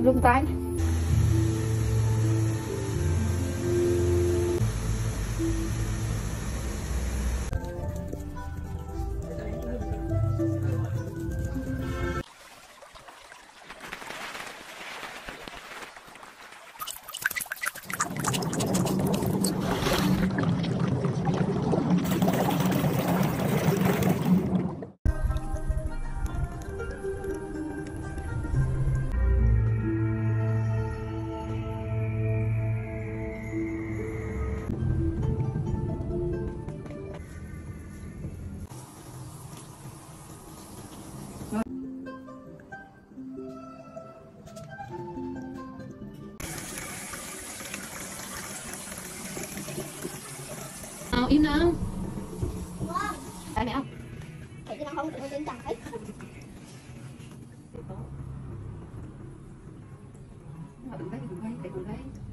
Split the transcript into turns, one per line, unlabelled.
rung tay.
Nào im nào.
Tại mẹ không?
Tại vì nó không có tiếng trái.
Mà đừng thấy, đừng thấy, đừng thấy.